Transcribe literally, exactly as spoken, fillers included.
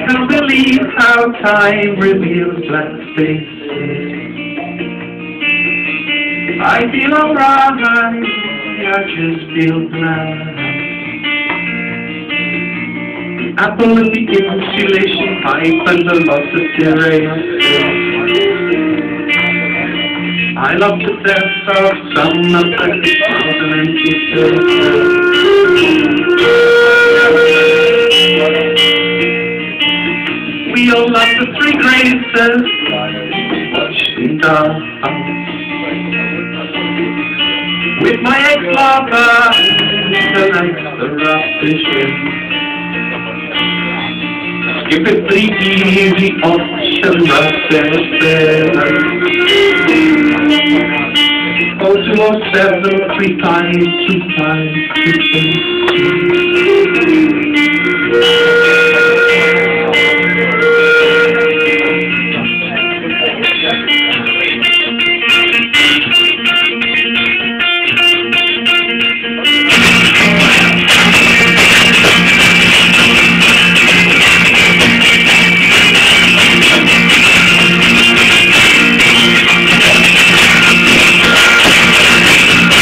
can believe how time reveals black faces. I feel alright, I just feel glad. Apple of the insulation pipe and the loss of terrain. I love the death of some of the continental surface. We all love the three graces watching our house. With my ex-lover, the nights are fishing. Skip it pretty easy, option of seven. Oh, two oh seven, three times, two times, two times.